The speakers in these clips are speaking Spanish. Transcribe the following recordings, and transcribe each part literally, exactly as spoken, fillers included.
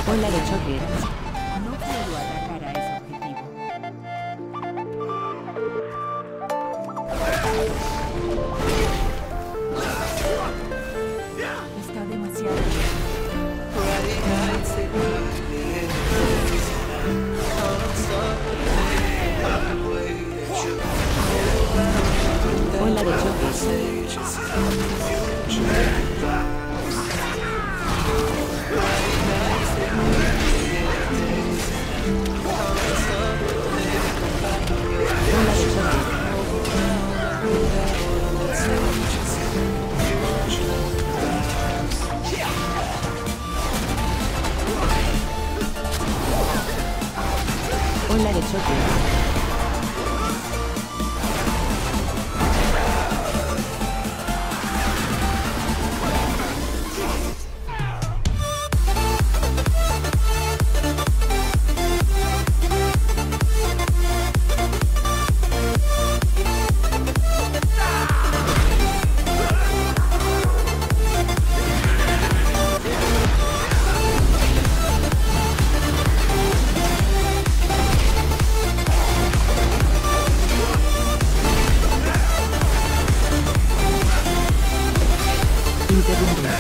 Ola de choque. No puedo atacar a ese objetivo. Está demasiado lejos. Ola de choque. Ola de choque. Ola de choque. Interrumpe.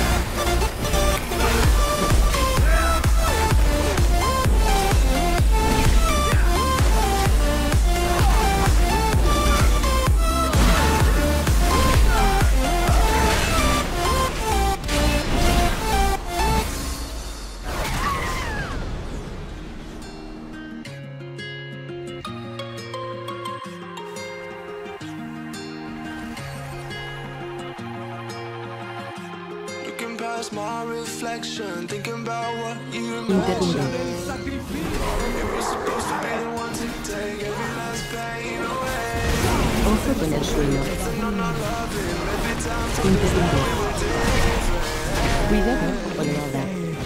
Looking past my reflection, thinking about what you Interrumpe. imagined. It was supposed to be the one to take every last pain away. Ojo con el suelo. I'm not loving every time. Interrumpe. Cuidado con la hada.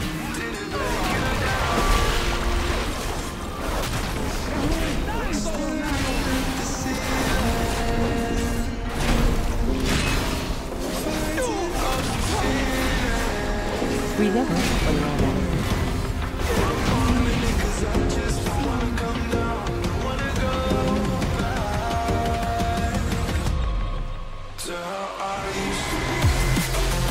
Cuidado con la hada. To how I used to be.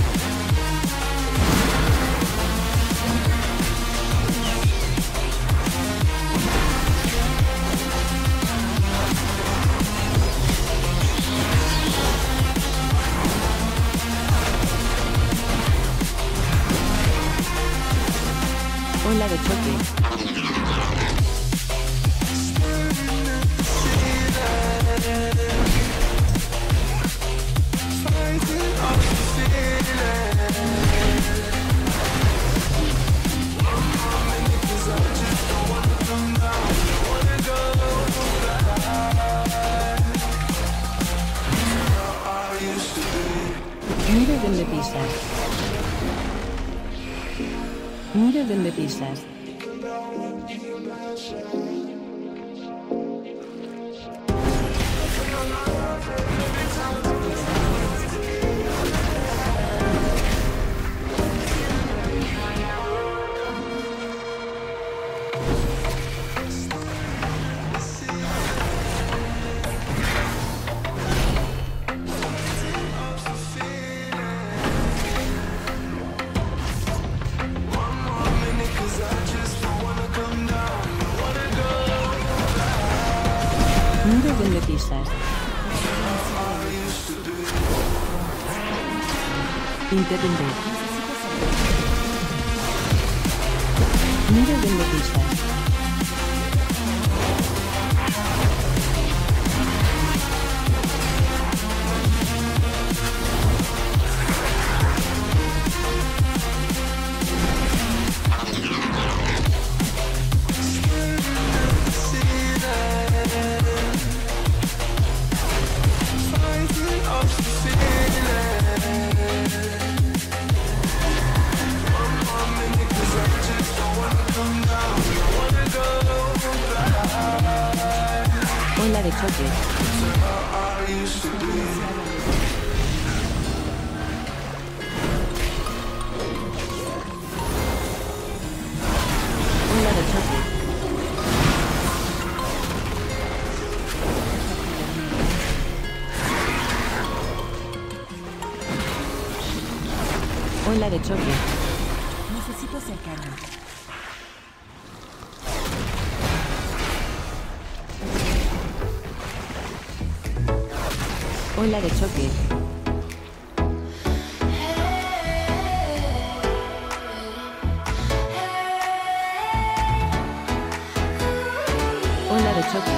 Ola de choque. Mira dónde pisas. Mira dónde pisas. Mira dónde pisas. Interrumpe. Mira dónde pisas. Ola de choque. choque. Ola de choque. Necesito acercarme. Ola de choque. Ola de choque.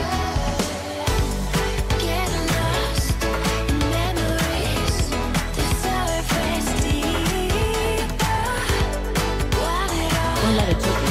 Ola de choque.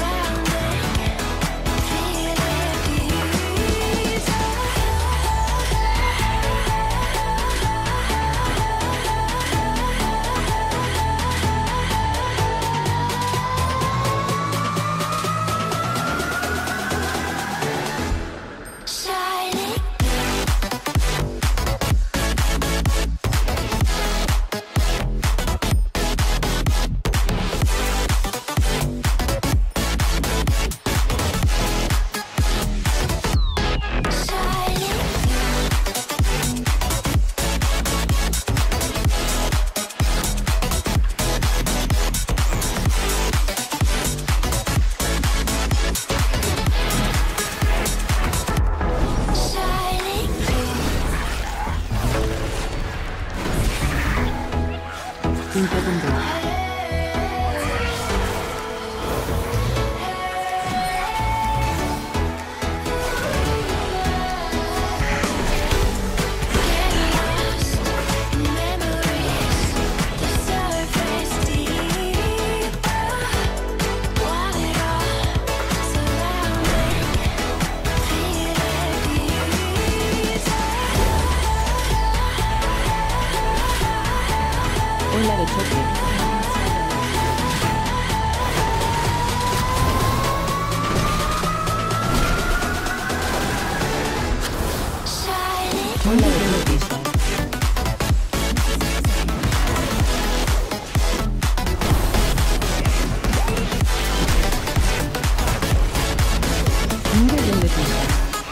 Interrumpido. Ola de choque. Ola de noticia. Nivel de noticia.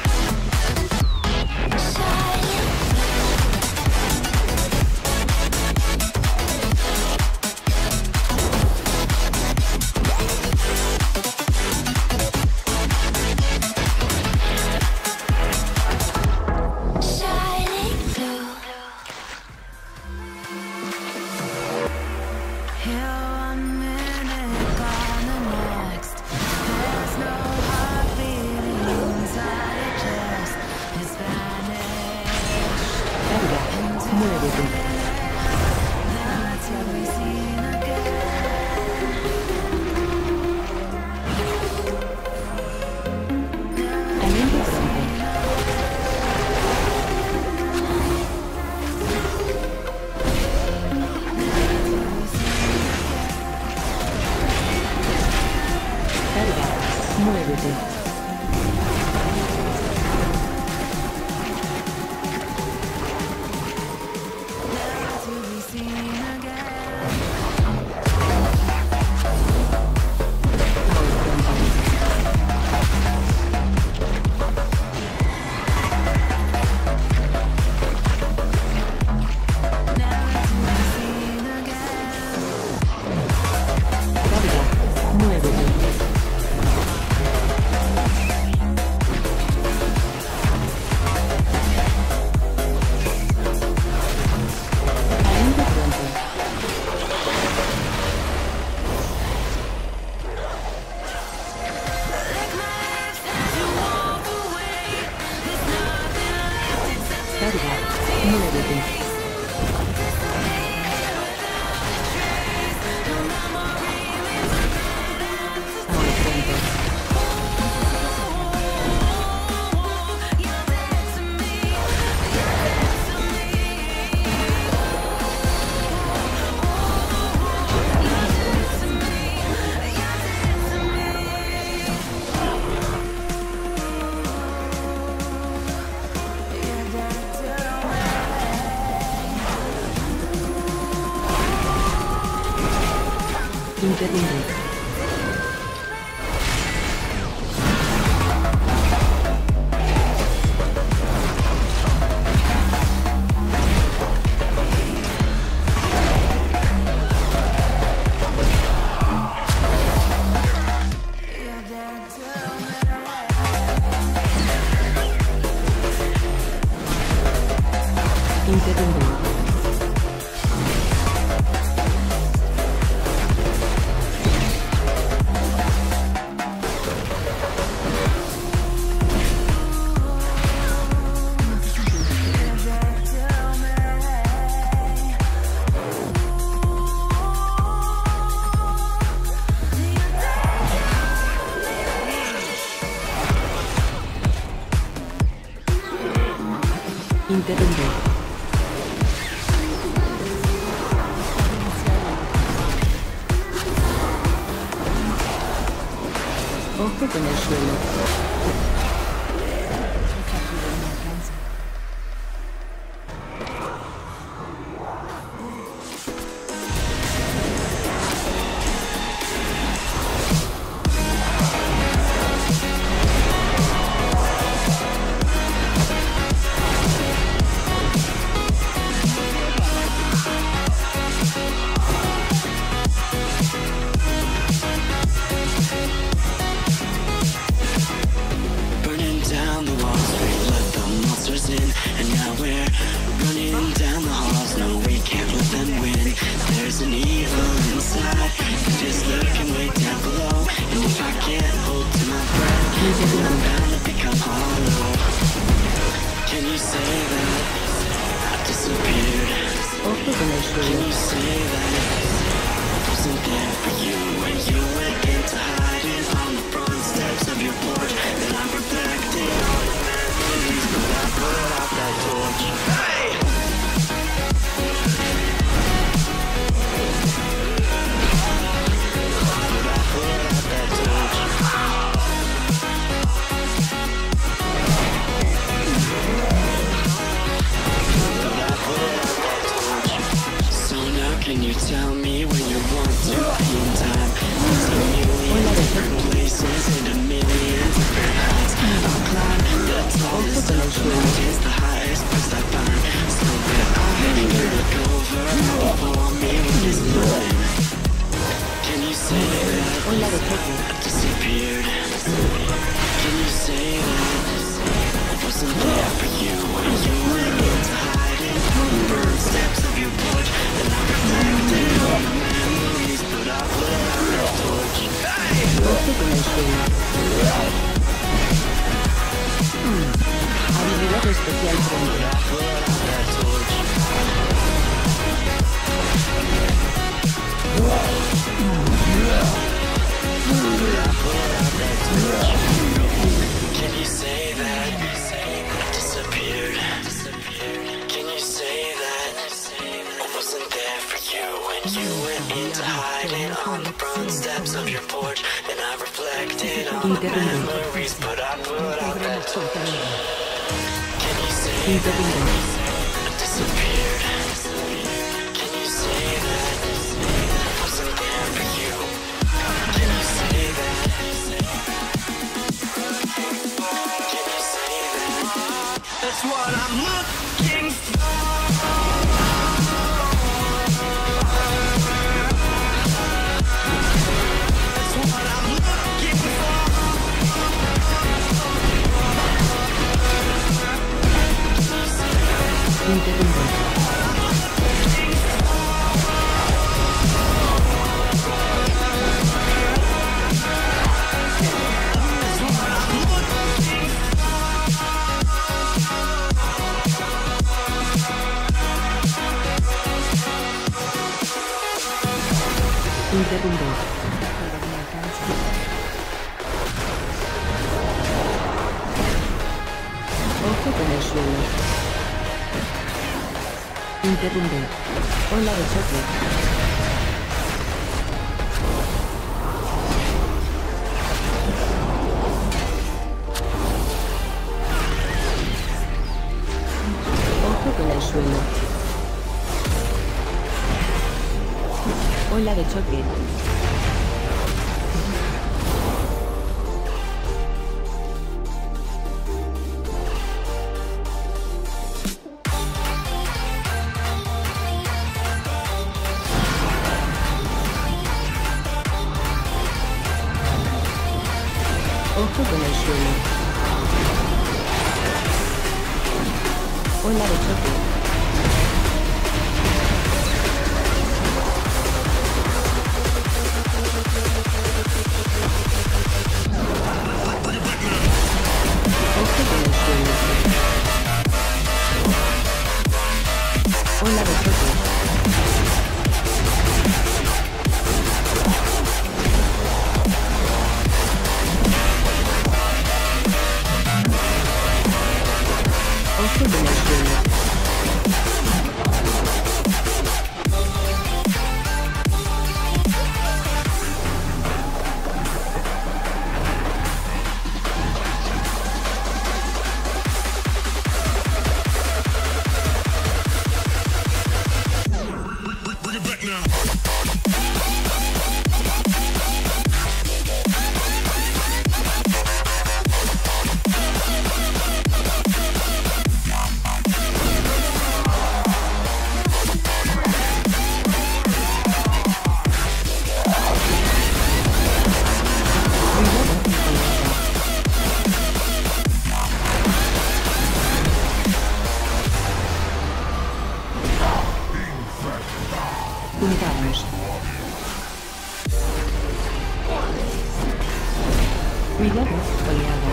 Carga. Muévete. Aliento pronto. Carga. Muévete. Carga. Muévete. Ahora pronto. Interrumpido. Interrumpido. Interrumpido. Ojo con el suelo. Esta cura no alcanza. Burning down the walls, we let the monsters in, and now we're running down the halls. No, we can't let them win. There's an evil inside, just lurking way down below. And if I can't hold to my breath, then I'm bound to become hollow. Can you say that I disappeared? Ojo con el Can suelo. you say that I wasn't there for you when you went into hiding on the front steps of your porch? And I reflected on the memories, but I put out that torch. Hey! But I put out that torch. But I put out that torch. So now can you tell me when you want to be in time? There's a million different places and a million different heights. I'll climb the tallest of the mountains, the highest place I find. So that I can look over before me with this blind. Can you say that Hola de choque. I disappeared? Can you say that I wasn't there for you when you went into hiding on the burnt steps of your porch? And I reflected on the memories, but I put out that torch. Hey! Ojo con el suelo. Hmm. Habilidad especial frente. I put out that torch. I put out that torch. Can you say that I disappeared? Can you say that I wasn't there for you when you went into hiding on the front steps of your porch? And I reflected on the memories, but I put out that torch. Can you say Interrumpido. I disappeared? Can you say that I wasn't there for you? Can you say that? Can you say that? That's what I'm looking for. That's what I'm looking for. Interrumpido. Interrumpido. Pero no alcanza. Ojo con el suelo. Interrumpido. Ola de choque. Ojo con el suelo. Ola de choque. Ojo con el suelo. Ola de choque. Cuidado, oleada.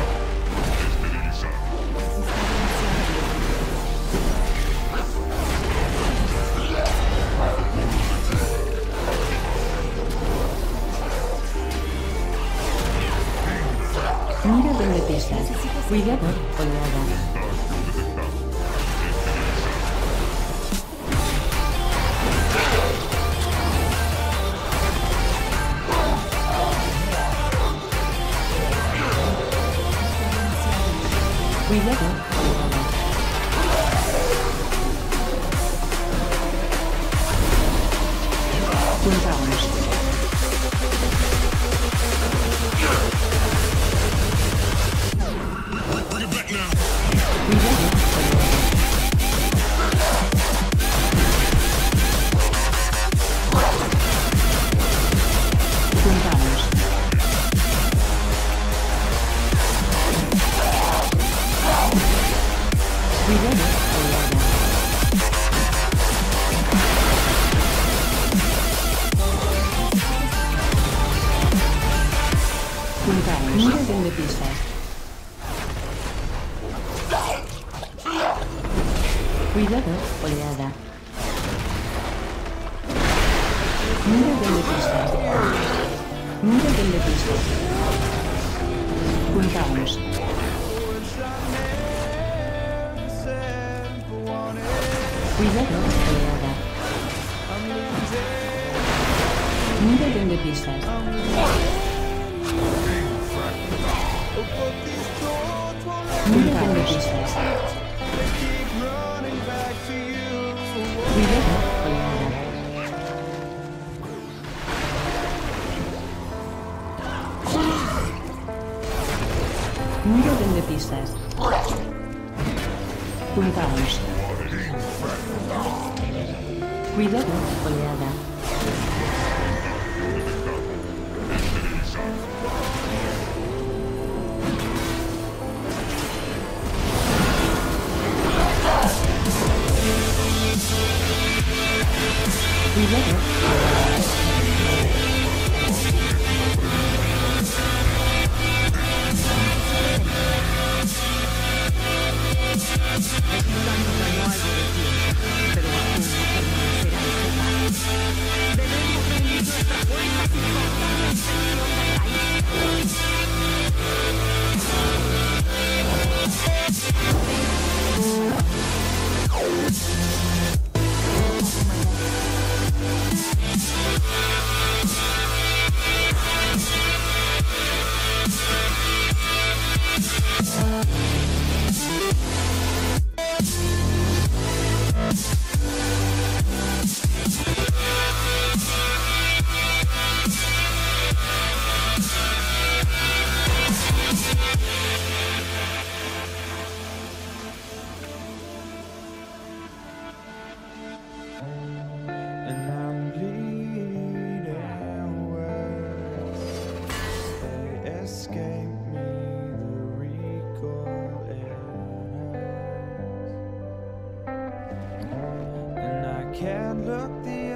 Mira dónde pisas. Cuidado, oleada. Cuidado, oleada. Juntamos. Cuidado, juntamos. Cuidado, oleada. Juntamos. Mira dónde pisas. Cuidado, oleada. Mira dónde pisas. Mira dónde pisas. Juntamos. Cuidado, oleada. Mira dónde pisas. Mira dónde pisas. Cuidado, oleada. Mira dónde pisas. Juntamos. Cuidado, oleada. Cuidado, And I'm bleeding words. They escape me, the recoil it hurts. And I can't look the